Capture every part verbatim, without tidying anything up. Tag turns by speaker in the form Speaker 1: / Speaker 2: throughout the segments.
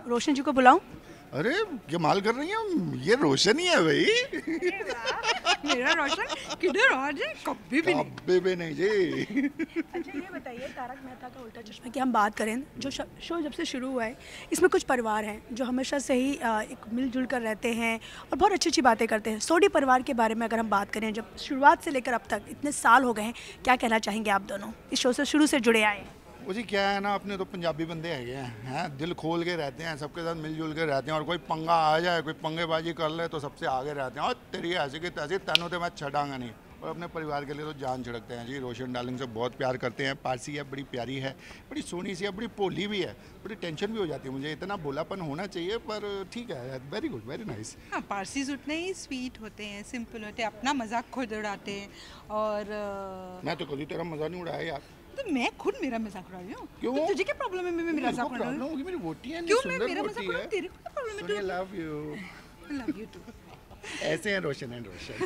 Speaker 1: रोशन जी को बुलाऊं?
Speaker 2: अरे कमाल कर रही हैं, ये रोशन ही है भाई।
Speaker 1: मेरा रोशन किधर आज है? कभी भी नहीं।
Speaker 2: कभी भी नहीं जी।
Speaker 1: अच्छा ये बताइए, तारक मेहता का उल्टा चश्मा की हम बात करें, जो शो जब से शुरू हुआ है इसमें कुछ परिवार हैं जो हमेशा से ही एक मिलजुल कर रहते हैं और बहुत अच्छी अच्छी बातें करते हैं। सोडी परिवार के बारे में अगर हम बात करें, जब शुरुआत से लेकर अब तक इतने साल हो गए हैं, क्या कहना चाहेंगे आप दोनों? इस शो से शुरू से जुड़े आए हैं।
Speaker 2: वो जी क्या है ना, अपने तो पंजाबी बंदे है हैं हैं दिल खोल के रहते हैं, सबके साथ मिलजुल के रहते हैं, और कोई पंगा आ जाए, कोई पंगेबाजी कर ले तो सबसे आगे रहते हैं, और तेरी ऐसी की तैसी तेनों तो मैं छड़ांगा नहीं। और अपने परिवार के लिए तो जान छिड़कते हैं जी। रोशन डार्लिंग से बहुत प्यार करते हैं। पारसी है, बड़ी प्यारी है, बड़ी सोनी सी है, बड़ी भोली भी है। बड़ी टेंशन भी हो जाती है मुझे, इतना भोलापन होना चाहिए, पर ठीक है, वेरी गुड, वेरी नाइस।
Speaker 3: हाँ, पारसीज उतने ही स्वीट होते हैं, सिंपल होते हैं, अपना मजाक खुद उड़ाते हैं। और
Speaker 2: मैं तो कभी तेरा मजा नहीं उड़ाया यार।
Speaker 3: तो मैं खुद मेरा मजाक उड़ा रही हूँ।
Speaker 2: क्यों?
Speaker 3: तो तुझे क्या प्रॉब्लम है? मैं मेरा मजाक उड़ा रही हूँ।
Speaker 2: मेरी वोटी है,
Speaker 3: क्यों मैं मेरा मजाक उड़ा रही हूँ? तेरे को क्या प्रॉब्लम है?
Speaker 2: I love you.
Speaker 3: Love you too.
Speaker 2: ऐसे हैं रोशन एंड रोशन।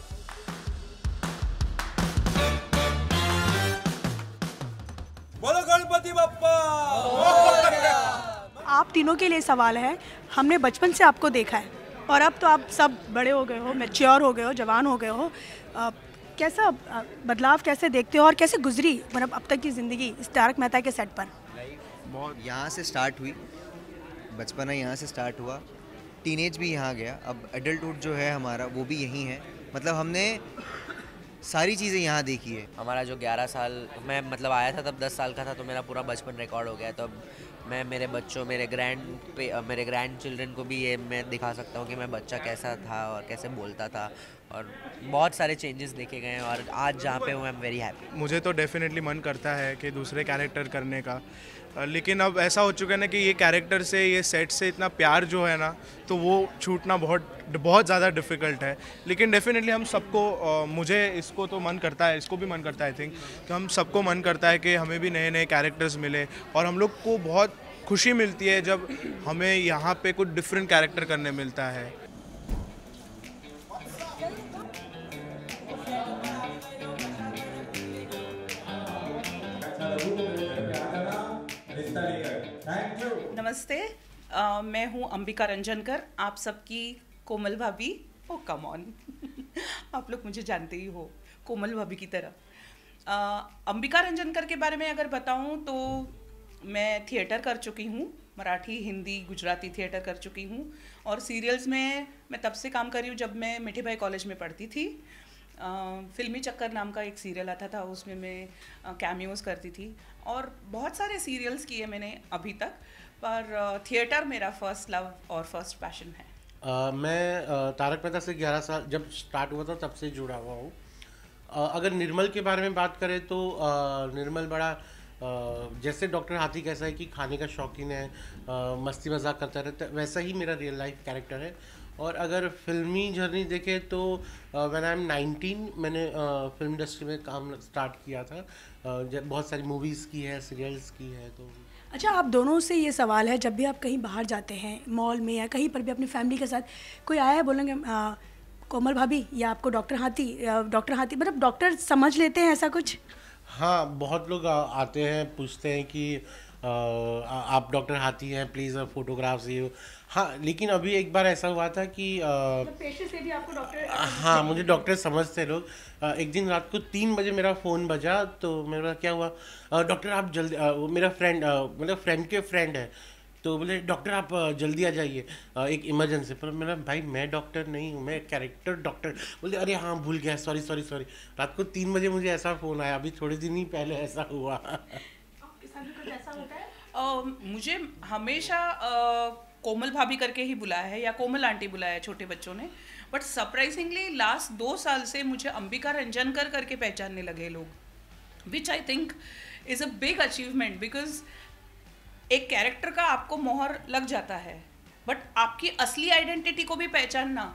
Speaker 4: बोलो गणपति बप्पा।
Speaker 1: आप तीनों के लिए सवाल है, हमने बचपन से आपको देखा है और अब तो आप सब बड़े हो गए हो, मैच्योर हो गए हो, जवान हो गए हो। आ, कैसा बदलाव कैसे देखते हो और कैसे गुजरी मतलब अब तक की ज़िंदगी इस तारक मेहता के सेट पर?
Speaker 5: बहुत यहाँ से स्टार्ट हुई, बचपना यहाँ से स्टार्ट हुआ, टीनेज भी यहाँ गया, अब एडल्टहुड जो है हमारा वो भी यहीं है। मतलब हमने सारी चीज़ें यहाँ देखी है।
Speaker 6: हमारा जो ग्यारह साल मैं मतलब आया था तब दस साल का था, तो मेरा पूरा बचपन रिकॉर्ड हो गया। तो अब मैं मेरे बच्चों, मेरे ग्रैंड पे मेरे ग्रैंड चिल्ड्रन को भी ये मैं दिखा सकता हूँ कि मैं बच्चा कैसा था और कैसे बोलता था, और बहुत सारे चेंजेस देखे गए हैं। और आज जहाँ पे हूँ आई एम वेरी हैप्पी।
Speaker 7: मुझे तो डेफिनेटली मन करता है कि दूसरे कैरेक्टर करने का, लेकिन अब ऐसा हो चुका है ना कि ये कैरेक्टर से, ये सेट से इतना प्यार जो है ना, तो वो छूटना बहुत बहुत ज़्यादा डिफ़िकल्ट है। लेकिन डेफिनेटली हम सबको, मुझे इसको तो मन करता है, इसको भी मन करता है, आई थिंक कि हम सबको मन करता है कि हमें भी नए नए कैरेक्टर्स मिले, और हम लोग को बहुत खुशी मिलती है जब हमें यहाँ पे कुछ डिफरेंट कैरेक्टर करने मिलता है।
Speaker 8: नमस्ते, uh, मैं हूँ अंबिका रंजनकर, आप सबकी कोमल भाभी। ओ कम ऑन आप लोग मुझे जानते ही हो कोमल भाभी की तरह। uh, अंबिका रंजनकर के बारे में अगर बताऊँ तो मैं थिएटर कर चुकी हूँ, मराठी, हिंदी, गुजराती थिएटर कर चुकी हूँ, और सीरियल्स में मैं तब से काम कर रही हूँ जब मैं मिठी भाई कॉलेज में पढ़ती थी। Uh, फिल्मी चक्कर नाम का एक सीरियल आता था, उसमें मैं कैमियोज uh, करती थी, और बहुत सारे सीरियल्स किए मैंने अभी तक, पर थिएटर uh, मेरा फर्स्ट लव और फर्स्ट पैशन है।
Speaker 9: uh, मैं uh, तारक मेहता से ग्यारह साल जब स्टार्ट हुआ था तब से जुड़ा हुआ हूँ। uh, अगर निर्मल के बारे में बात करें तो uh, निर्मल बड़ा uh, जैसे डॉक्टर हाथी कैसा है कि खाने का शौकीन है, uh, मस्ती मजाक करता रहता है, वैसा ही मेरा रियल लाइफ कैरेक्टर है। और अगर फिल्मी जर्नी देखें तो व्हेन आई एम नाइनटीन मैंने फिल्म uh, इंडस्ट्री में काम स्टार्ट किया था, uh, जब बहुत सारी मूवीज़ की है, सीरियल्स की है। तो
Speaker 1: अच्छा, आप दोनों से ये सवाल है, जब भी आप कहीं बाहर जाते हैं, मॉल में या कहीं पर भी अपनी फैमिली के साथ, कोई आया है बोलेंगे कोमल भाभी या आपको डॉक्टर हाथी, डॉक्टर हाथी मतलब डॉक्टर समझ लेते हैं ऐसा कुछ?
Speaker 9: हाँ, बहुत लोग आते हैं, पूछते हैं कि आ, आप डॉक्टर हाथी हैं, प्लीज़ फोटोग्राफ्स ये। हाँ, लेकिन अभी एक बार ऐसा हुआ था कि
Speaker 1: पेशेंट से भी आपको डॉक्टर,
Speaker 9: हाँ मुझे डॉक्टर समझते लोग। एक दिन रात को तीन बजे मेरा फ़ोन बजा, तो मेरा क्या हुआ, डॉक्टर आप जल्दी, वो मेरा फ्रेंड मतलब फ्रेंड के फ्रेंड है, तो बोले डॉक्टर आप जल्दी आ जाइए, एक इमरजेंसी। पर मेरा भाई मैं डॉक्टर नहीं हूँ, मैं कैरेक्टर डॉक्टर। बोले अरे हाँ भूल गया, सॉरी सॉरी सॉरी। रात को तीन बजे मुझे ऐसा फ़ोन आया, अभी थोड़े दिन ही पहले ऐसा हुआ।
Speaker 8: ऐसा होता है? uh, मुझे हमेशा uh, कोमल भाभी करके ही बुलाया है या कोमल आंटी बुलाया है छोटे बच्चों ने, बट सरप्राइजिंगली लास्ट दो साल से मुझे अंबिका रंजनकर करके पहचानने लगे लोग, which I think is a big achievement, because एक कैरेक्टर का आपको मोहर लग जाता है, बट आपकी असली आइडेंटिटी को भी पहचानना।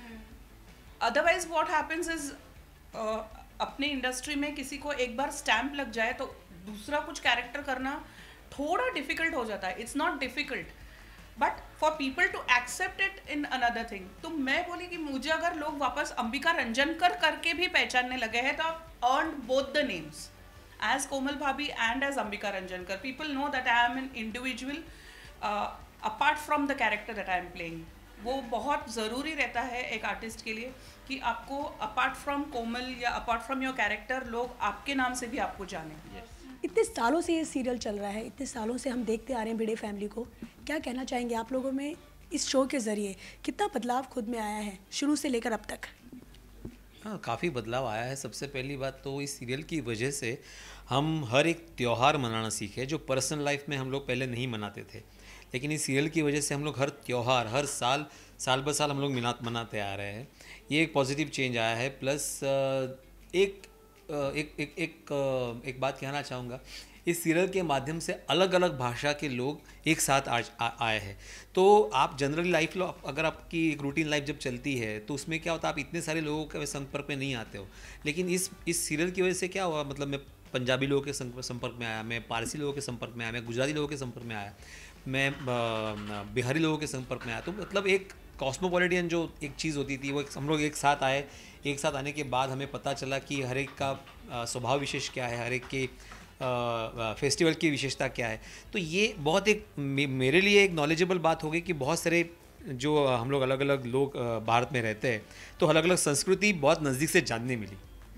Speaker 8: अदरवाइज व्हाट हैपेंस इज, अपने इंडस्ट्री में किसी को एक बार स्टैम्प लग जाए तो दूसरा कुछ कैरेक्टर करना थोड़ा डिफिकल्ट हो जाता है। It's not difficult, but for people to accept it in another thing. तो मैं बोली कि मुझे अगर लोग वापस अंबिका रंजनकर करके भी पहचानने लगे हैं तो earn both the names, as Komal Bhabhi and as Ambika Ranjankar. People know that I am an individual. Uh, apart from the character that I am playing, वो बहुत ज़रूरी रहता है एक आर्टिस्ट के लिए कि आपको अपार्ट फ्रॉम कोमल या अपार्ट फ्रॉम योर कैरेक्टर लोग आपके नाम से भी आपको जाने।
Speaker 1: इतने सालों से ये सीरियल चल रहा है, इतने सालों से हम देखते आ रहे हैं भिड़े फैमिली को, क्या कहना चाहेंगे आप लोगों में इस शो के ज़रिए कितना बदलाव खुद में आया है शुरू से लेकर अब तक?
Speaker 10: हाँ, काफ़ी बदलाव आया है। सबसे पहली बात तो इस सीरियल की वजह से हम हर एक त्यौहार मनाना सीखे, जो पर्सनल लाइफ में हम लोग पहले नहीं मनाते थे, लेकिन इस सीरियल की वजह से हम लोग हर त्यौहार हर साल साल ब साल हम लोग मिना मनाते आ रहे हैं। ये एक पॉजिटिव चेंज आया है। प्लस एक एक एक एक एक बात कहना चाहूँगा, इस सीरियल के माध्यम से अलग अलग भाषा के लोग एक साथ आज आ, आए हैं। तो आप जनरली लाइफ लो अगर आपकी एक रूटीन लाइफ जब चलती है तो उसमें क्या होता है, आप इतने सारे लोगों के संपर्क में नहीं आते हो, लेकिन इस इस सीरियल की वजह से क्या हुआ, मतलब मैं पंजाबी लोगों के संपर्क में आया, मैं पारसी लोगों के संपर्क में आया, मैं गुजराती लोगों के संपर्क में आया, मैं बिहारी लोगों के संपर्क में आया। तो मतलब एक कॉस्मोपॉलिटन जो एक चीज़ होती थी वो हम लोग एक साथ आए। एक साथ आने के बाद हमें पता चला कि हर एक का स्वभाव विशेष क्या है, हर एक के फेस्टिवल की विशेषता क्या है। तो ये बहुत एक मे, मेरे लिए एक नॉलेजेबल बात हो गई कि बहुत सारे जो हम लोग अलग अलग लोग भारत में रहते हैं तो अलग अलग संस्कृति बहुत नज़दीक से जानने मिली।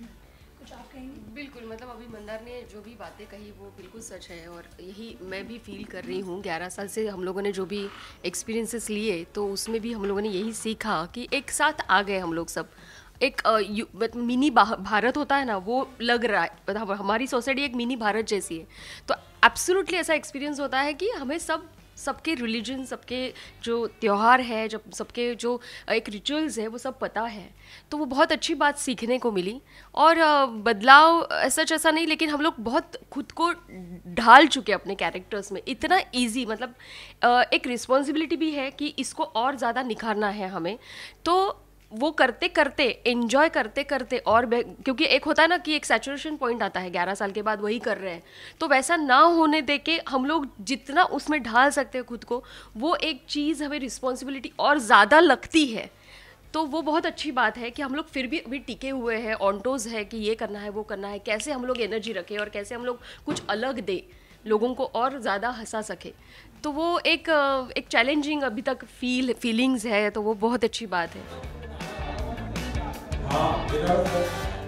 Speaker 11: बिल्कुल, मतलब अभी मंदार ने जो भी बातें कही वो बिल्कुल सच है और यही मैं भी फील कर रही हूँ। ग्यारह साल से हम लोगों ने जो भी एक्सपीरियंसेस लिए तो उसमें भी हम लोगों ने यही सीखा कि एक साथ आ गए हम लोग सब। एक मिनी भारत होता है ना, वो लग रहा है, मतलब हमारी सोसाइटी एक मिनी भारत जैसी है। तो एब्सोल्युटली ऐसा एक्सपीरियंस होता है कि हमें सब सबके रिलीजन, सबके जो त्यौहार है, जब सबके जो एक रिचुअल्स है वो सब पता है। तो वो बहुत अच्छी बात सीखने को मिली। और बदलाव ऐसा ऐसा नहीं, लेकिन हम लोग बहुत खुद को ढाल चुके अपने कैरेक्टर्स में। इतना इजी, मतलब एक रिस्पॉन्सिबिलिटी भी है कि इसको और ज़्यादा निखारना है हमें। तो वो करते करते, एंजॉय करते करते, और क्योंकि एक होता है ना कि एक सैचुरेशन पॉइंट आता है ग्यारह साल के बाद वही कर रहे हैं, तो वैसा ना होने दे के हम लोग जितना उसमें ढाल सकते हैं खुद को, वो एक चीज़ हमें रिस्पॉन्सिबिलिटी और ज़्यादा लगती है। तो वो बहुत अच्छी बात है कि हम लोग फिर भी अभी टिके हुए हैं, ऑनटोज है कि ये करना है वो करना है, कैसे हम लोग एनर्जी रखें और कैसे हम लोग कुछ अलग दे, लोगों को और ज़्यादा हंसा सके। तो वो एक एक चैलेंजिंग अभी तक फील फीलिंग्स है, तो वो बहुत अच्छी बात है।
Speaker 4: हाँ,